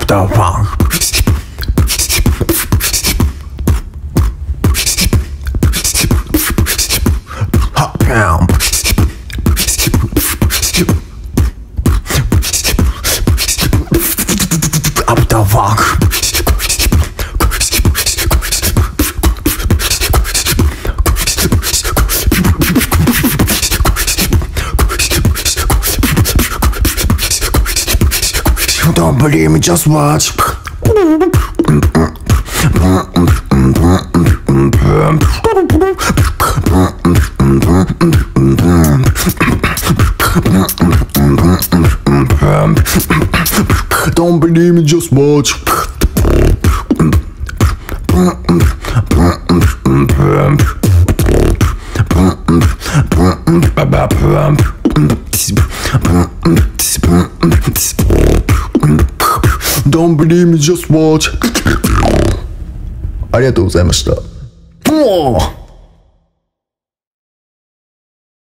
the funk. Hot pound. Up the funk. Don't believe me, just watch. Don't believe me, just watch. Don't believe me, just watch. ありがとうございました。